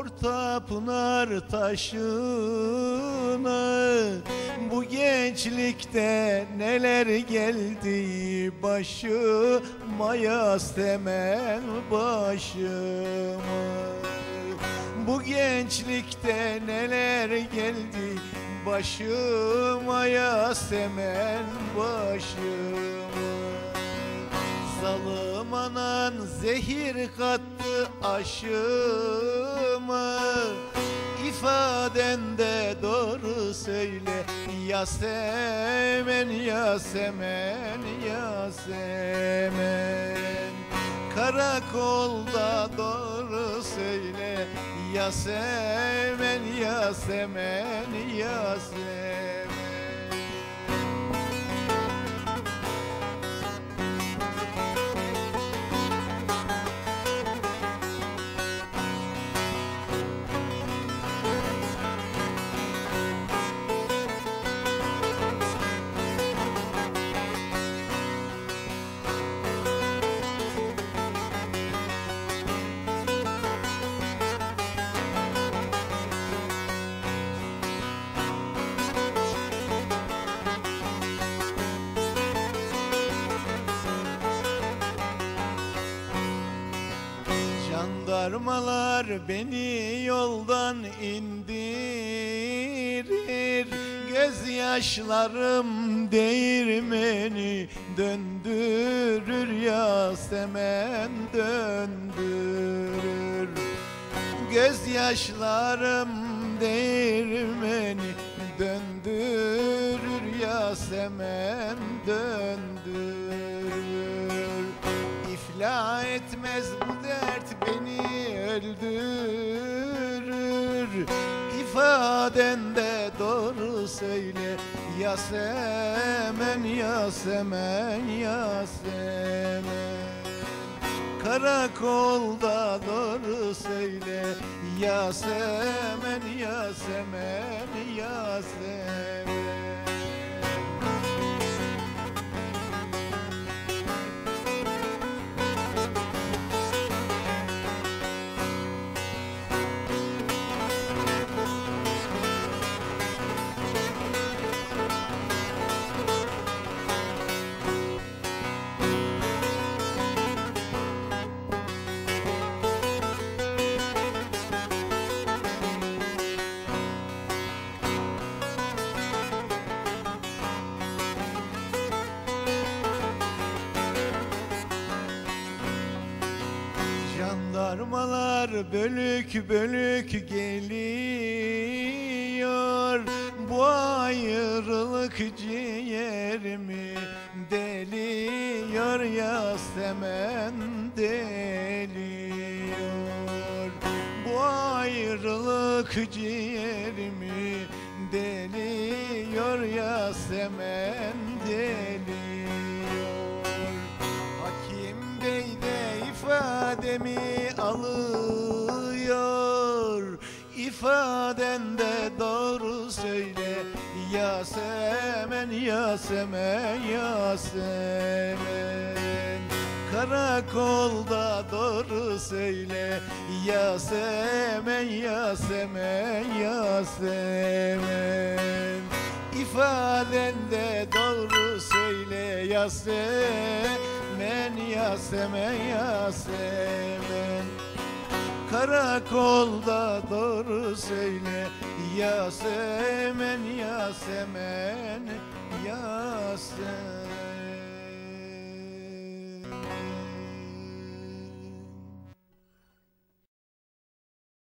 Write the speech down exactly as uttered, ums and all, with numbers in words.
orta pınar taşına. Bu gençlikte neler geldi başıma, Yasemen başıma. Bu gençlikte neler geldi başıma, Yasemen başıma. Zalim anan zehir kattı aşıma. İfadende doğru söyle Yasemen, Yasemen, Yasemen. Karakolda doğru söyle Yasemen, Yasemen, Yasemen. Jandarmalar beni yoldan indirir, gözyaşlarım değirmeni döndürür, Yasemen döndürür. Gözyaşlarım değirmeni döndürür, Yasemen döndürür. İflah etmez bu dert beni öldürür. İfadende doğru söyle Yasemen, Yasemen, Yasemen. Karakolda doğru söyle Yasemen, Yasemen, Yasemen. Jandarmalar bölük bölük geliyor. Bu ayrılık ciğerimi deliyor, Yasemen deliyor. Bu ayrılık ciğerimi deliyor, Yasemen deliyor. Hakim Bey de ifademi alıyor. İfadende doğru söyle Yasemen, Yasemen, Yasemen. Karakolda doğru söyle Yasemen, Yasemen, Yasemen. İfadende doğru söyle Yasemen, Yasemen, Yasemen. Karakolda doğru söyle Yasemen, Yasemen, Yasemen.